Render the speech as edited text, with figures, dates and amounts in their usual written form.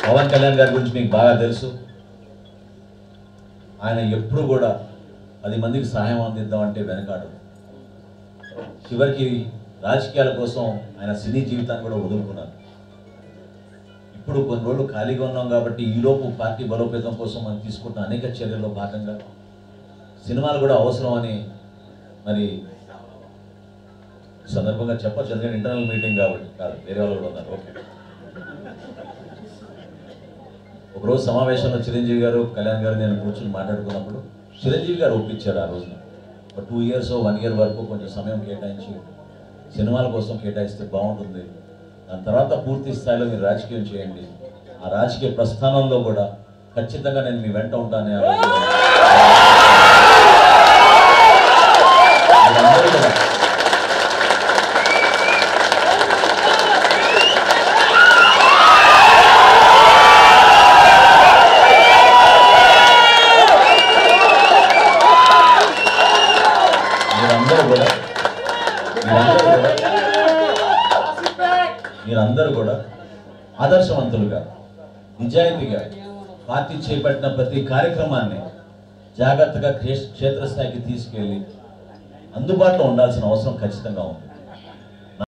పవన్ కళ్యాణ్ గారి గురించి మీకు బాగా తెలుసు. ఆయన ఎప్పుడు కూడా 10 మందికి సహాయం అందిద్దామంటే వెనకాడు. చివరికి రాజకీయాల కోసం ఆయన సినీ జీవితాన్ని కూడా వదులుకున్నారు. ఇప్పుడు కొన్ని రోజులు ఖాళీగా ఉన్నాం కాబట్టి ఈలోపు పార్టీ బలోపేతం కోసం మనం తీసుకుంటున్న అనేక చర్యల్లో భాగంగా సినిమాలు కూడా అవసరం అని మరి సందర్భంగా చెప్పచ్చు. ఎందుకంటే ఇంటర్నల్ మీటింగ్ కాబట్టి కాదు, వేరే వాళ్ళు కూడా ఉన్నారు. ఓకే. ఒకరోజు సమావేశంలో చిరంజీవి గారు, కళ్యాణ్ గారు నేను కూర్చొని మాట్లాడుకున్నప్పుడు చిరంజీవి గారు ఒప్పించారు. ఆ రోజున ఒక 2 years 1 year వరకు కొంచెం సమయం కేటాయించి సినిమాల కోసం కేటాయిస్తే బాగుంటుంది, దాని తర్వాత పూర్తి స్థాయిలో మీరు రాజకీయం చేయండి, ఆ రాజకీయ ప్రస్థానంలో కూడా ఖచ్చితంగా నేను మీ వెంట ఉంటానని మీరందరూ కూడా ఆదర్శవంతులుగా నిజాయితీగా పార్టీ చేపట్టిన ప్రతి కార్యక్రమాన్ని జాగ్రత్తగా క్షేత్రస్థాయికి తీసుకెళ్ళి అందుబాటులో ఉండాల్సిన అవసరం ఖచ్చితంగా ఉంది.